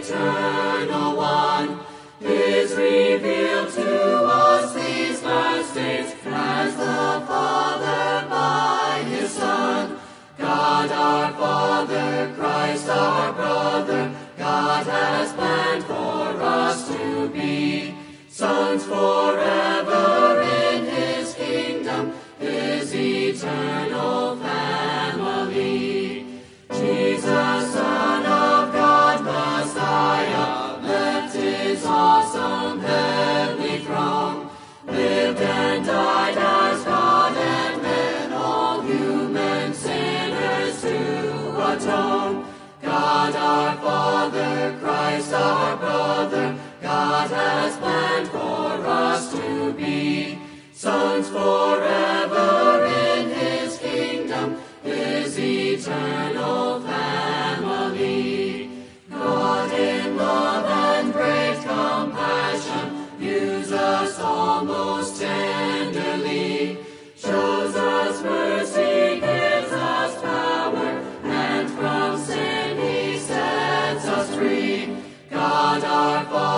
Eternal One, is revealed to us these last days as the Father by his Son. God our Father, Christ our brother, God has planned for us to be sons forever in his kingdom, his eternal family. Jesus, Son of God, Messiah, left his awesome heavenly throne, lived and died as God and man, all human sinners to atone. God our Father, Christ our brother, God has planned for us to be sons forever in his kingdom, his eternal family. God in love and great compassion views us all most tenderly, shows us mercy, gives us power, and from sin he sets us free. God our Father,